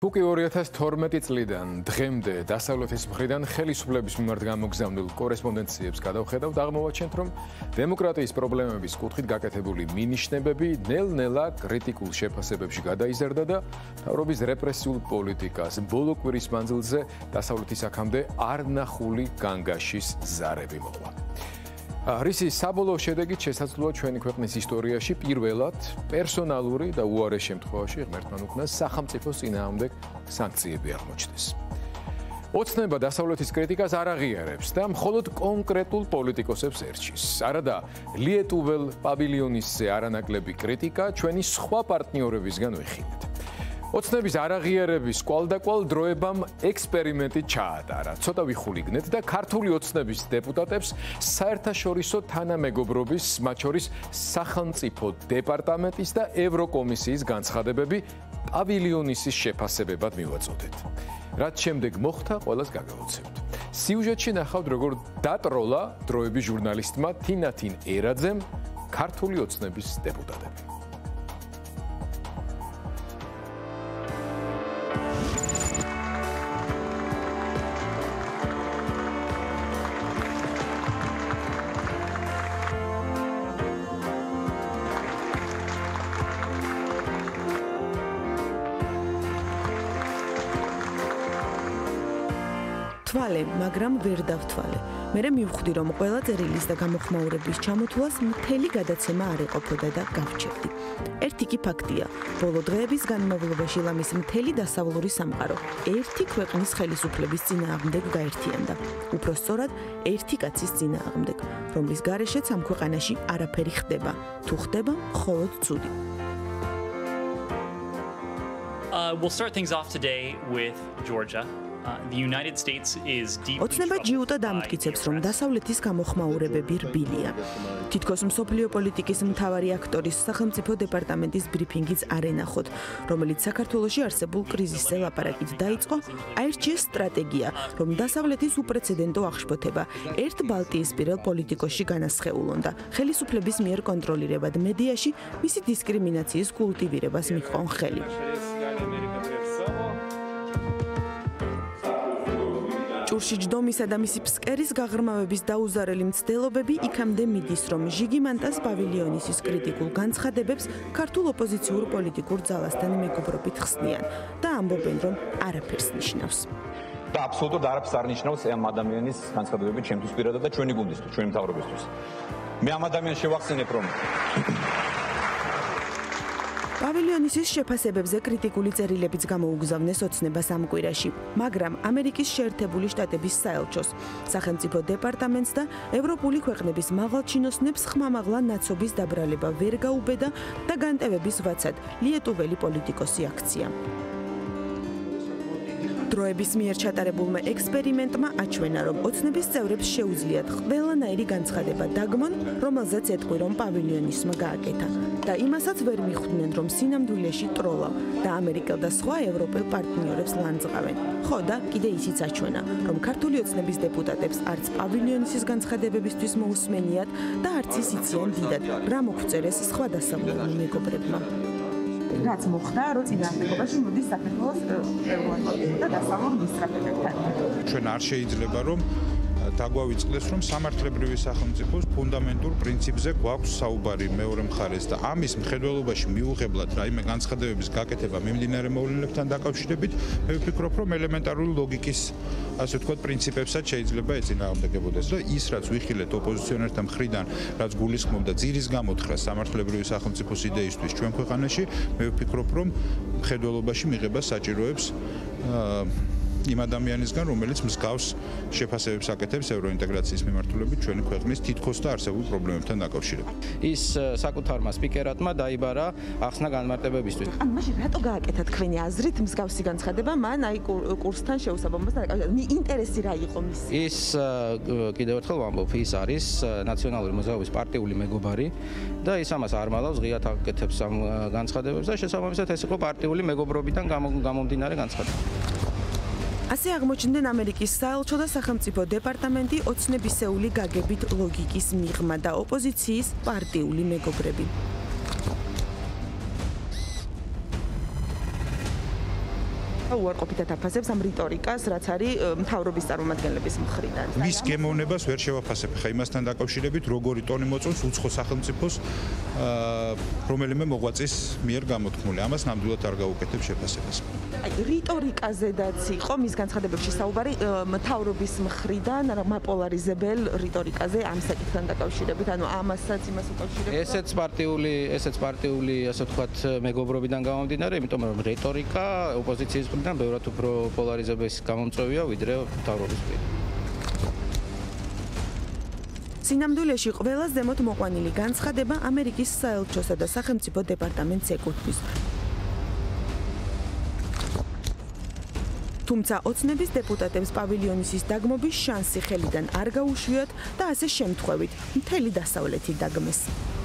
უკვე 2012 წლიდან დღემდე დასავლეთის მხრიდან ხელისუფლების მიმართ გამოგზავნილ კორესპონდენციებს გადავხედავთ, აღმოვაჩენთ, რომ დემოკრატიის პრობლემების კუთხით გაკეთებული მინიშნებები ნელ-ნელა კრიტიკულ შეფასებებში გადაიზარდა და მთავრობის რეპრესიულ პოლიტიკას ბოლო კვირის მანძილზე დასავლეთის აქამდე არნახული განგაშის ზარები მოყვა. რისი საბოლოო შედეგით შესაძლოა ჩვენი ქვეყნის ისტორიაში პირველად პერსონალური და უარეს შემთხვევაში ღმერთთან უკნას სახელმწიფოს წინააღმდეგ სანქციები აღმოჩნდეს. ოცნება დასავლეთის კრიტიკას არ აღიარებს და მხოლოდ კონკრეტულ პოლიტიკოსებს ერჩის. არადა ლიეტუվել პავილიონისზე არანაკლები კრიტიკა ჩვენი სხვა პარტნიორებისგან ვიხილეთ. ოცნების არაღიარების კვალდაკვალ დროებამ ექსპერიმენტი ჩაატარა. ცოტა ვიხულიგნეთ და ქართული ოცნების დეპუტატებს საერთაშორისო თანამეგობრობის, მათ შორის სახელმწიფო დეპარტამენტის და ევროკომისიის განცხადებები პავილიონისის შეფასებებად მივაწოდეთ. რაც შემდეგ მოხდა, ყველას გაგაოცებთ. სიუჟეტში ნახავთ, როგორ დატროლა დროების ჟურნალისტმა თინათინ ერაძემ ქართული ოცნების დეპუტატები. მაგრამ ვერ დავთვალე. მე მივხვდი, რომ ყველა წერილის და გამოხმაურების ჩამოთვლას მთელი გადაცემა არ ეყოფოდა და გავჩერდი. ერთი კი ფაქტია, ბოლო დღეების განმავლობაში ლამის მთელი დასავლური სამყარო ერთი ქვეყნის ხელისუფლების წინააღმდეგ გაერთიანდა. უფრო სწორად, ერთი კაცის წინააღმდეგ, რომლის გარეშეც ამ ქვეყანაში არაფერი ხდება, თუ ხდება, მხოლოდ ცუდი. We'll start things off today with Georgia. The United States is deeply ოცნება ჯიუტა დამტკიცებს, რომ დასავლეთის გამოხმაურებები რბილია. თითქოს მსოფლიო პოლიტიკის მთავარი აქტორის სახელმწიფო დეპარტამენტის ბრიფინგიც არ ენახოთ, რომელიც საქართველოში არსებულ კრიზისზე ლაპარაკით დაიწყო, აირჩიეს სტრატეგია, რომ დასავლეთის უპრეცედენტო აღშფოთება ერთ ბალტიისპირელ პოლიტიკოში განასხეულონ და ხელისუფლების მიერ კონტროლირებად მედიაში მისი დისკრიმინაციის კულტივირებას მიჰყონ ხელი. ჭურში ჯდომისა და მისი ფსკერის გაღრმავების დაუზარელი მცდელობები იქამდე მიდის, რომ ჟიგი მანტას პავილიონისის კრიტიკულ განცხადებებს ქართულ ოპოზიციურ პოლიტიკურ ძალასთან მეგობრობით ხსნიან და ამბობენ, რომ არაფერს ნიშნავს. და აბსოლუტურად არაფერს არ ნიშნავს ამ ადამიანის განცხადებები ჩემთვის პირადად და ჩვენი გუნდისთვის, ჩვენი მთავრობისთვის. მე ამ ადამიანს შევახსენებ, რომ პავილიონისის შეფასებებზე კრიტიკული წერილებიც გამოუგზავნეს ოცნებას ამ კვირაში, მაგრამ ამერიკის შეერთებული შტატების საელჩოს, სახელმწიფო დეპარტამენტს და ევროპული ქვეყნების მაღალჩინოსნებს ხმამაღლა ნაცობის დაბრალება ვერ გაუბედა და განტევების ვაცად ლიეტუველი პოლიტიკოსი აქცია. დროების მიერ ჩატარებულმა ექსპერიმენტმა აჩვენა, რომ ოცნების წევრებს შეუძლიათ ყველანაირი განცხადება დაგმონ, რომელზეც ეთქვი, რომ პავილიონისმა გააკეთა. და იმასაც ვერ მიხვდნენ, რომ სინამდვილეში ტროლა და ამერიკელ და სხვა ევროპელ პარტნიორებს ლანძღავენ. ხო და კიდე ისიც აჩვენა, რომ ქართული ოცნების დეპუტატებს არც პავილიონისის განცხადებებისთვის მოусმენიათ და არც ის იციან დიდად, რა მოგწერეს სხვა დასავლური მეგობრებმა. რაც მოხდა, რომ წინააღმდეგობაში მოდის საქართველოს ევროპულ და დასავლურ მისწრაფებებთან. ჩვენ არ შეიძლება რომ დაგვავიწყდეს, რომ სამართლებრივი სახელმწიფოს ფუნდამენტურ პრინციპზე გვაქვს საუბარი მეორე მხარეს და ამის მხედველობაში მიუღებლად რაიმე განცხადებების გაკეთება მიმდინარე მოვლენებთან დაკავშირებით, მე ვფიქრობ, რომ ელემენტარული ლოგიკის, ასე ვთქვათ, პრინციპებსაც შეიძლება ეწინააღმდეგებოდეს და ის, რაც ვიხილეთ ოპოზიციონერთა მხრიდან, რაც გულისხმობდა ძირის გამოთხრას სამართლებრივი სახელმწიფოს იდეისთვის ჩვენ ქვეყანაში, მე ვფიქრობ, რომ მხედველობაში მიღება საჭიროებს იმ ადამიანისგან, რომელიც მსგავს შეფასებებს აკეთებს ევროინტეგრაციის მიმართულებით ჩვენი ქვეყნის თითქოს და არსებულ პრობლემებთან დაკავშირებით. ის საკუთარმა სპიკერატმა დაიბარა ახსნა განმარტებებისთვის. ანუ მაშინ რატო გააკეთა თქვენი აზრით მსგავსი განცხადება მან აი კურსთან შეუსაბამოსთან დაკავშირებით? ინტერესი რა იყო მის? ის კიდევ ერთხელ ვამბობ, ის არის ნაციონალური მოზაობის პარტიული მეგობარი და ის ამას არ მალავს, ღიად აკეთებს ამ განცხადებებს და შესაბამისად ეს იყო პარტიული მეგობრობიდან გამომდინარე განცხადება. ასე აღმოჩნდნენ ამერიკის საელჩო და სახელმწიფო დეპარტამენტი ოცნებისეული გაგებით ლოგიკის მიღმა და ოპოზიციის პარტიული მეგობრები. უარყოფითად აფასებს ამ რიტორიკას, რაც არის მთავრობის წარმომადგენლების მხრიდან. მის გემოვნებას ვერ შევაფასებ ხა იმასთან დაკავშირებით, როგორი ტონი მოწონს უცხო სახელმწიფოს რომელიმე მოღვაწის მიერ გამოთქმული. ამას ნამდვილად არ გაუკეთებ შეფასებას. რიტორიკაზედაც იყო მის განცხადებებში საუბარი მთავრობის მხრიდან მაპოლარიზებელ რიტორიკაზე ამ საკითხთან დაკავშირებით, ანუ ამასაც იმას უკავშირებს. ესეც პარტიული, ასე ვთქვათ, მეგობრობიდან გამომდინარე, იმიტომ რომ რიტორიკა ოპოზიციის მხრიდან ბევრად უფრო პოლარიზების გამომწვევია, ვიდრე მთავრობის მხრიდან. სინამდვილეში ყველა ზემოთ მოყვანილი განცხადება ამერიკის საელჩოსა და სახელმწიფო დეპარტამენტს ეკუთვნის. თუმცა ოცნების დეპუტატებს პავილიონის დაგმობის შანსი ხელიდან არ გაუშვიათ და ასე შემთხვევით მთელი დასავლეთი დაგმეს.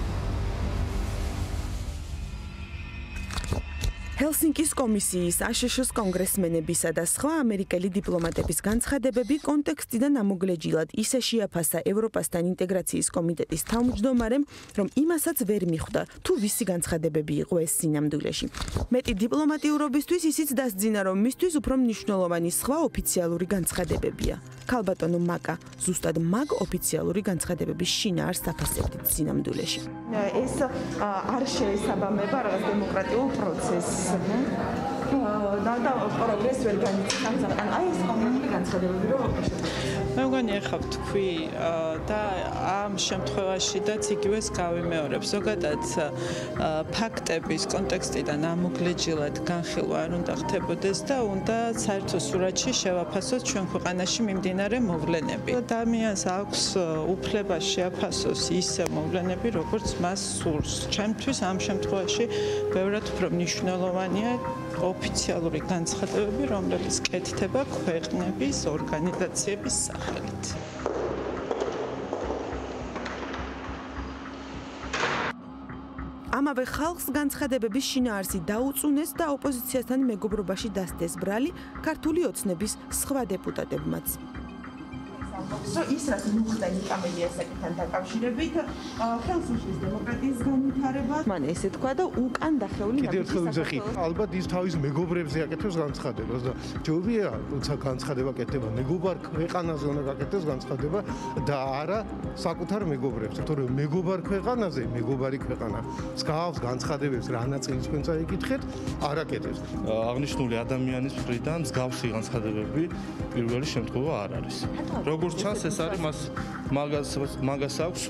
ჰელსინკის კომისიის, აშშ-ის კონგრესმენებისა და სხვა ამერიკელი დიპლომატების განცხადებები კონტექსტიდან ამოგლეჯილად ისე შეაფასა ევროპასთან ინტეგრაციის კომიტეტის თავმჯდომარემ, რომ იმასაც ვერ მიხვდა, თუ ვისი განცხადებები იყო ეს სინამდვილეში. მეტი დიპლომატიურობისთვის ისიც დასძინა, რომ მისთვის უფრო მნიშვნელოვანი სხვა ოფიციალური განცხადებებია. ქალბატონო მაკა, ზუსტად მაგ ოფიციალური განცხადებების შინაარსს აფასებდით სინამდვილეში. ეს არ შეესაბამება რაღაც დემოკრატიულ პროცესს. და პროგრესს ვერ განიცდის. აი ეს კომუნიკაციული განცხადებები რო მე მგონი ახლა თქვი და ამ შემთხვევაშიდაც იგივეს გავიმეორებ. ზოგადად ფაქტების კონტექსტიდან ამოგლეჯილად განხილვა არ უნდა ხდებოდეს და უნდა საერთო სურათში შევაფასოთ ჩვენ ქვეყანაში მიმდინარე მოვლენები. ადამიანს აქვს უფლება შეაფასოს ისე მოვლენები, როგორც მას სურს. ჩემთვის ამ შემთხვევაში ბევრად უფრო მნიშვნელოვანია ოფიციალური განცხადებები, რომლებიც კეთდება ქვეყნების ორგანიზაციების სახელით. ამავე ხალხს განცხადებების შინაარსი დაუწუნეს და ოპოზიციასთან მეგობრობაში დასდეს ბრალი ქართული ოცნების სხვა დეპუტატებმაც. ის რაც მოხდა კამედიას საკითხთან დაკავშირებით, ხელსუშლის დემოკრატიის განვითარება, მან ესე თქვა და უკან დახეული ალბათ ის თავის მეგობრებზე აკეთებს განცხადებას და ჯობია, როცა განცხადება კეთდება მეგობარ ქვეყანაზე უნდა გაკეთდეს განცხადება და არა საკუთარ მეგობრებს, თორემ მეგობარ ქვეყანაზე, მეგობარი ქვეყანა მსგავს განცხადებებს რა ნაწილი თქვენ წაიკითხეთ, არ აკეთებს. აღნიშნული ადამიანის მხრიდან მსგავსი განცხადებები პირველი შემთხვევა არ არის. როგორც ჩანს ეს არის მაგას აქვს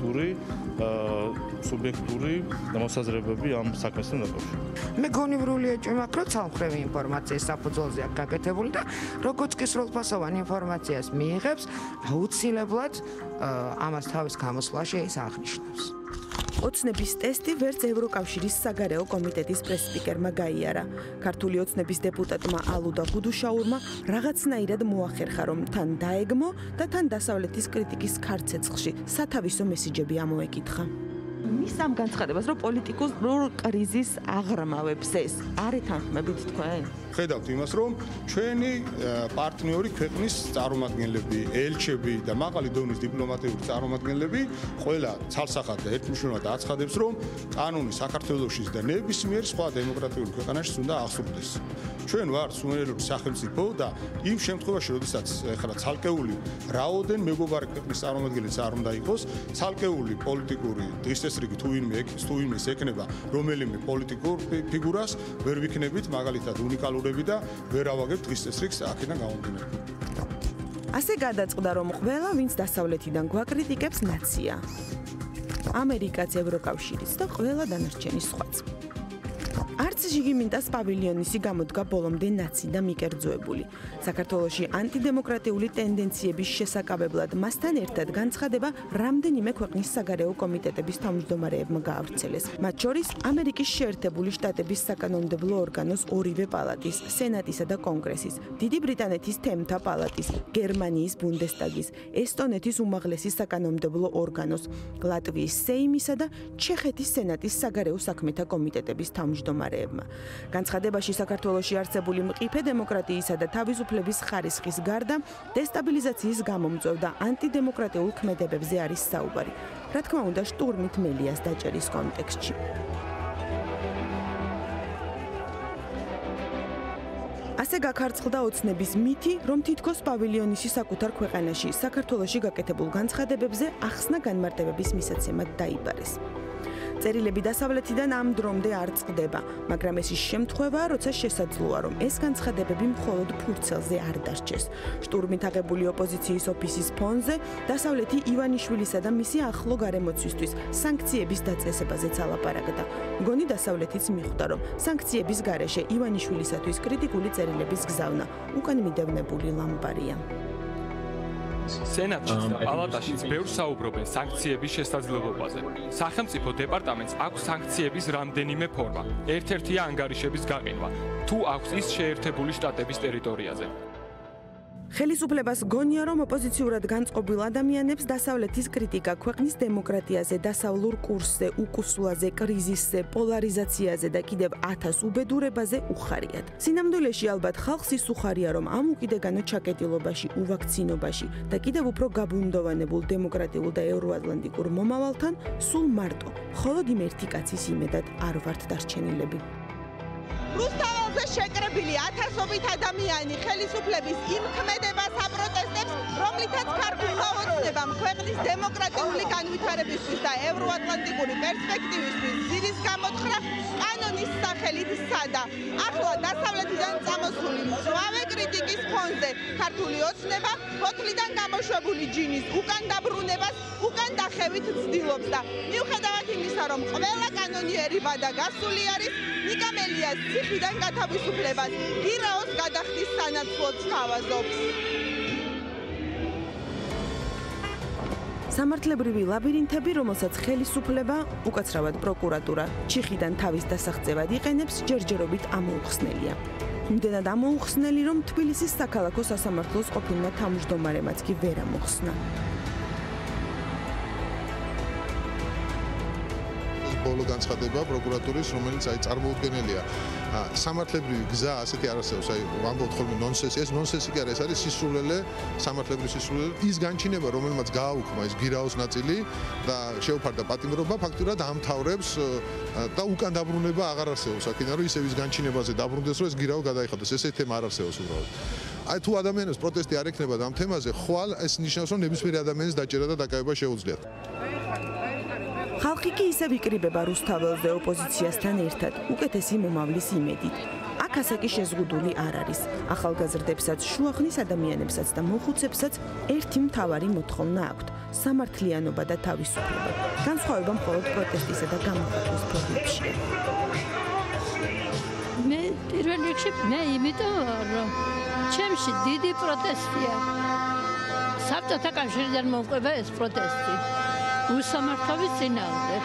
სუბიექტური მოსაზრებები ამ საქმესთან დაკავშირებით. მე გონივრულია ჭიმაქრო ცალმხრივი ინფორმაციის საფუძველზე აქ გაკეთებული და როგორც კი სრულფასოვანი ინფორმაციას მიიღებს, აუცილებლად ამას თავის გამოსვლაში ის აღნიშნავს. ოცნების ტესტი ვერც ევროკავშირის საგარეო კომიტეტის პრესპიკერმა გაიარა. ქართული ოცნების დეპუტატმა ალუდა ხუდუშაურმა რაღაცნაირად მოახერხა, რომ თან დაეგმო და თან დასავლეთის კრიტიკის ქარცეცხლში სათავისო მესიჯები ამოეკითხა. მის ამ განცხადებას, რომ პოლიტიკურ კრიზისს აღრმავებს ეს, არ ეთანხმებით თქვენ? ხედავთ იმას, რომ ჩვენი პარტნიორი ქვეყნის წარმომადგენლები, ელჩები და მაღალი დონის დიპლომატიური წარმომადგენლები ყველა ცალსახად და ერთმნიშვნელოვნად აცხადებს, რომ კანონი საქართველოსში და ნებისმიერ სხვა დემოკრატიულ ქვეყანაში უნდა აღსრულდეს. ჩვენ ვართ სუვერენული სახელმწიფო და იმ შემთხვევაში, როდესაც ახლა ცალკეული რაოდენ მეგობარი ქვეყნის წარმომადგენლიც არ უნდა იყოს, ცალკეული პოლიტიკური დღესდღეობით თუ ვინმე ეკნება რომელიმე პოლიტიკურ ფიგურას, ვერ ვიქნებით მაგალითად უნიკალურები და ვერ ავაგებთ დღესდღეობით აქედან გამომდინარე. ასე გადაწყდა, რომ ყველა, ვინც დასავლეთიდან გვაკრიტიკებს, ნაცია. ამერიკაც, ევროკავშირიც და ყველა დანარჩენი სხვაც. არც ჟიგიმინტას პავილიონისი გამოდგა ბოლომდე ნაცი და მიკერძოებული. საქართველოში ანტიდემოკრატიული ტენდენციების შესაკავებლად მასთან ერთად განცხადება რამდენიმე ქვეყნის საგარეო კომიტეტების თავმჯდომარეებმა გაავრცელეს. მათ შორის ამერიკის შეერთებული შტატების საკანონმდებლო ორგანოს ორივე პალატის, სენატისა და კონგრესის, დიდი ბრიტანეთის თემთა პალატის, გერმანიის ბუნდესტაგის, ესტონეთის უმაღლესი საკანონმდებლო ორგანოს, ლატვიის სეიმისა და ჩეხეთის სენატის საგარეო საქმეთა კომიტეტების თავმჯდომარეებმა. განცხადებაში საქართველოში არსებული მყიფე დემოკრატიისა და თავისუფლების ხარისხის გარდა დესტაბილიზაციის გამომწვევ და ანტიდემოკრატიულ ქმედებებზე არის საუბარი. რა თქმა უნდა, შტურმით მელიას დაჭერის კონტექსტში. ასე გაქარწყლდა ოცნების მითი, რომ თითქოს პავილიონისი საკუთარ ქვეყანაში, საქართველოში გაკეთებულ განცხადებებზე ახსნა განმარტებების მისაცემად დაიბარეს. წერილები დასავლეთიდან ამ დრომდე არ წყდება, მაგრამ ეს ის შემთხვევაა, როცა შესაძლოა, რომ ეს განცხადებები მხოლოდ ფურცელზე არ დარჩეს. შტურმით აღებული ოპოზიციის ოფისის ფონზე დასავლეთი ივანიშვილისა და მისი ახლო გარემოცვისთვის სანქციების დაწესებაზეც ალაპარაკდა. მგონი დასავლეთიც მიხვდა, რომ სანქციების გარეშე ივანიშვილისათვის კრიტიკული წერილების გზავნა უკან მიდევნებული ლამპარია. სენატშიც და პალატაშიც ბევრ საუბრობენ სანქციების შესაძლებლობაზე. სახელმწიფო დეპარტამენტს აქვს სანქციების რამდენიმე ფორმა. ერთ-ერთია ანგარიშების გაყიდვა, თუ აქვს ის შეერთებული შტატების ტერიტორიაზე. ხელისუფლებას გონია, რომ ოპოზიციურად განწყობილ ადამიანებს დასავლეთის კრიტიკა ქვეყნის დემოკრატიაზე, დასავლურ კურსზე, უკუსლაზე, კრიზისზე, პოლარიზაციაზე და კიდევ 1000 უბედურებაზე უხარიათ. სინამდვილეში ალბათ ხალხს ის უხარია, რომ ამ უკიდეგანო ჩაკეტილობაში, უვაქცინობაში და კიდევ უფრო გაბუნდოვანებულ დემოკრატიულ და ევროატლანტიკურ მომავალთან სულ მარტო, მხოლოდ იმ ერთი კაცის იმედად არ ვართ დარჩენილები. რუსთაველზე შეკრებილი ათასობით ადამიანი ხელისუფლების იმ ქმედებას აპროტესტებს, რომლითაც ქართულმა ოცნებამ ქვეყნის დემოკრატიული განვითარებისთვის და ევროატლანტიკური პერსპექტივისთვის ძირის გამოთხრა კანონის სახელით სცადა. ახლა დასავლეთიდან წამოსული მწვავე კრიტიკის ფონზე ქართული ოცნება ფოთლიდან გამოშვებული ჯინის უკან დაბრუნებას უკან დახევით ცდილობს და მიუხედავად იმისა, რომ ყველა კანონიერება და გასული არის, ნიკამელიას ციხიდან გათავისუფლებას გირაოს გადახდის სანაცვლოდ თავაზობს. სამართლებრივი ლაბირინთები, რომელსაც ხელისუფლება, უკაცრავად პროკურატურა, ჩიხიდან თავის დასაღწევად იყენებს, ჯერჯერობით ამოუხსნელია. იმდენად ამოუხსნელი, რომ თბილისის საქალაქო სასამართლოს ყოფილმა თავმჯდომარემაც კი ვერ ამოხსნა. ბოლო განცხადება პროკურატურის, რომელიც წარმოუდგენელია. სამართლებრივი გზა ასეთი არ არსებობს, ვამბობთ ხოლმე ნონსენსი, ეს ნონსენსი კი არა, ეს არის სისულელე, სამართლებრივი სისულელე. ის განჩინება, რომელმაც გააუქმა ეს გირაოს ნაწილი და შეუფარდა პატიმრობა, ფაქტურად ამთავრებს და უკან დაბრუნება აღარ არსებობს. აქედან რომ ისევ ის განჩინებაზე დაბრუნდეს, რომ ეს გირაო გადაიხადოს, ესეთი თემა არ არსებობს უბრალოდ. აი თუ ადამიანებს პროტესტი არ ექნება ამ თემაზე, ხვალ ეს ნიშნავს, რომ ნებისმიერ ადამიანის დაჭერა და დაკავება შეუძლიათ. ხალხი კი ისევ იკრიბება რუსთაველზე ოპოზიციასთან ერთად, უკეთესი მომავლის იმედით. აქ ასაკი შეზღუდული არ არის. ახალგაზრდებსაც, შუახნის ადამიანებსაც და მოხუცებსაც ერთი მთავარი მოთხოვნა აქვთ: სამართლიანობა და თავისუფლება. განსხვავება მხოლოდ პროტესტისა და გამოხატვის ფორმებშია. მე პირველ რიგში იმიტომ რომ ჩემში დიდი პროტესტია. საბჭოთა კავშირიდან მომყვება ეს პროტესტი. უსამართლობის წინააღმდეგ.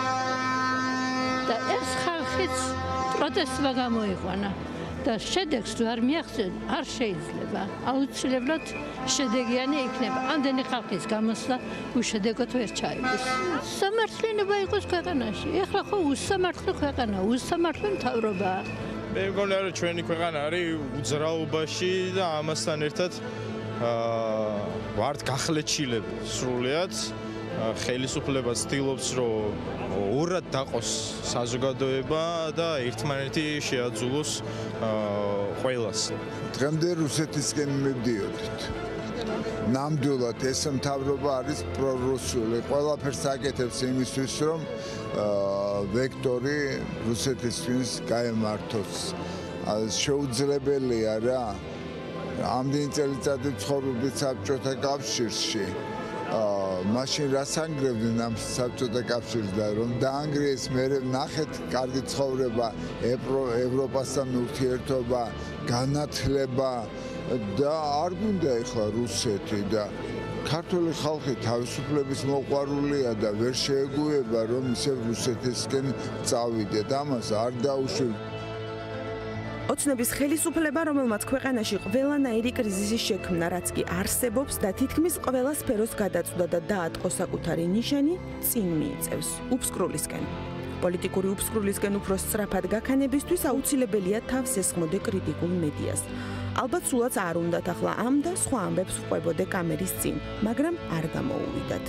და ეს ხალხიც პროტესტმა გამოიყვანა და შედეგს თუ არ მიაღწევს, არ შეიძლება. აუცილებლად შედეგიანი იქნება. ამდენი ხალხის გამოსვლა უშედეგოდ ვერ ჩაივლის. სამართლიანობა იყოს ქვეყანაში. ეხლა ხო უსამართლო ქვეყანა, უსამართლო მთავრობაა. მე მგონია რომ ჩვენი ქვეყანა არის უძრაობაში და ამასთან ერთად ვართ გახლეჩილები სრულიად. ხელისუფლება ცდილობს, რომ ორად დაყოს საზოგადოება და ერთმანეთი შეაძულოს ყველას. დღემდე რუსეთისკენ მივდიოდით. ნამდვილად ეს მთავრობა არის პრორუსული. ყველაფერს აკეთებს იმისთვის, რომ ვექტორი რუსეთისთვის გაემართოს. შეუძლებელია რა. ამდენი წელიწადი ცხოვრობდით საბჭოთა კავშირში. მაშინ რას ანგრევდნენ ამ საბჭოთა კავშირს და რომ დაანგრიეს, მე ნახეთ კარგი ცხოვრება, ევროპასთან ურთიერთობა, განათლება და არ გვინდა ეხლა რუსეთი და ქართული ხალხი თავისუფლების მოყვარულია და ვერ შეეგუება რომ ისევ რუსეთისკენ წავიდეთ. ამას არ დაუშვით. ოცნების ხელისუფლება, რომელმაც ქვეყანაში ყველანაირი კრიზისი შექმნა, რაც კი არსებობს და თითქმის ყველა სფეროს გადაწვდა და დაატყო საკუთარი ნიშანი, წინ მიიწევს უფსკრულისკენ. პოლიტიკური უფსკრულისკენ უფრო სწრაფად გაქანებისთვის აუცილებელია თავს ესხმოდე კრიტიკულ მედიას. ალბათ სულაც არ უნდათ ახლა ამ და სხვა ამბებს ვყვებოდე კამერის წინ, მაგრამ არ გამოუვიდათ.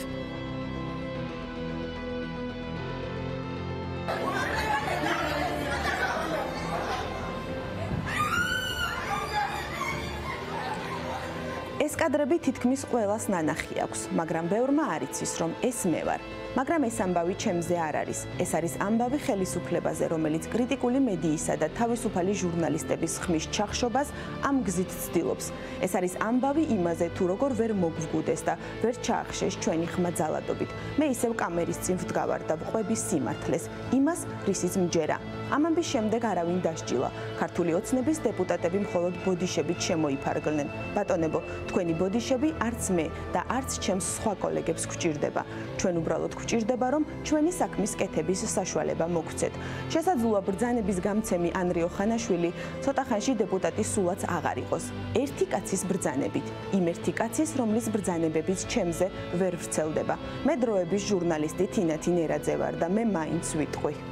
ეს კადრები თითქმის ყველას ნანახი აქვს, მაგრამ ბევრმა არ იცის, რომ ეს მე ვარ. მაგრამ ეს ამბავი ჩემზე არ არის. ეს არის ამბავი ხელისუფლებაზე, რომელიც კრიტიკული მედიისა და თავისუფალი ჟურნალისტების ხმის ჩახშობას ამ გზით ცდილობს. ეს არის ამბავი იმაზე, თუ როგორ ვერ მოგვგუდეს და ვერ ჩაახშეს ჩვენი ხმა ძალადობით. მე ისევ კამერის წინ ვდგავარ და ვყვები სიმართლეს, იმას, რისიც მჯერა. ამ ამბის შემდეგ არავინ დასჯილა. ქართული ოცნების დეპუტატები მხოლოდ ბოდიშებით შემოიფარგლნენ. ბატონებო, თქვენი ბოდიშები არც მე და არც ჩემს სხვა კოლეგებს გვჭირდება. ჩვენ უბრალოდ გვჭირდება, რომ ჩვენი საქმის კეთების საშუალება მოგცეთ. შესაძლოა ბრძანების გამცემი ანრიო ხანაშვილი ცოტა ხანში დეპუტატი სულაც აღარ იყოს. ერთი კაცის ბრძანებით, იმ ერთი კაცის, რომლის ბრძანებებიც ჩემზე ვერ ვრცელდება. მე დროების ჟურნალისტი თინათინ ერაძე ვარ და მე მაინც ვიტყვი.